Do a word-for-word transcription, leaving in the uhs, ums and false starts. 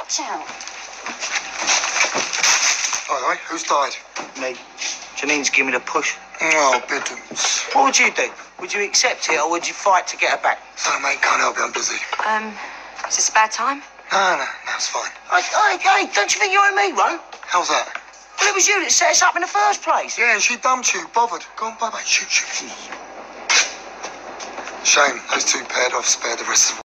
Watch out. All right, who's died? Me. Janine's giving me the push. Oh, biddums. What would you do? Would you accept it or would you fight to get her back? Sorry, mate, can't help you, I'm busy. Um, is this a bad time? No, no, no, it's fine. Hey, hey, hey, don't you think you're in me, Ron? How's that? Well, it was you that set us up in the first place. Yeah, she dumped you, bothered. Go on, bye-bye, shoot, shoot. Shame, those two paired off spared the rest of the